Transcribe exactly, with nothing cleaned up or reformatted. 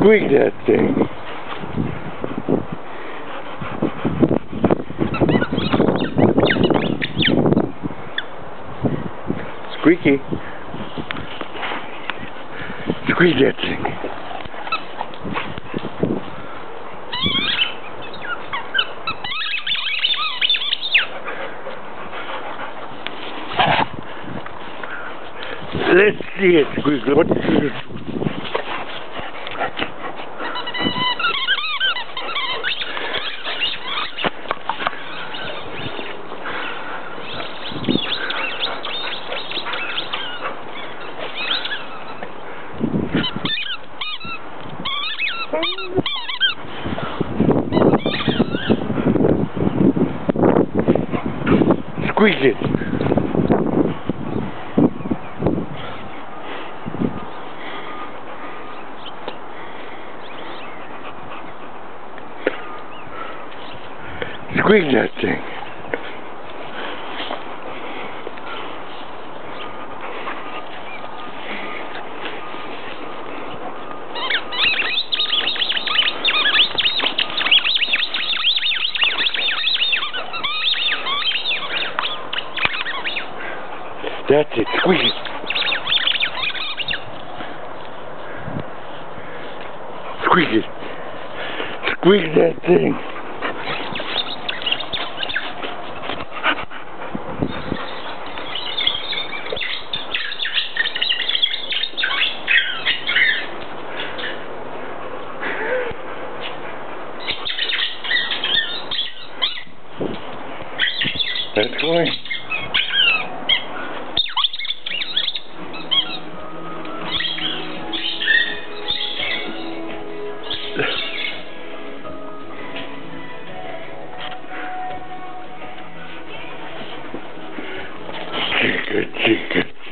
Squeak that thing. Squeaky. Squeak that thing. Let's see it, Squeak. What is it? Squeak it. Squeak that thing. That's it, squeak it. Squeak it. Squeak that thing. That's going. Chica, chica.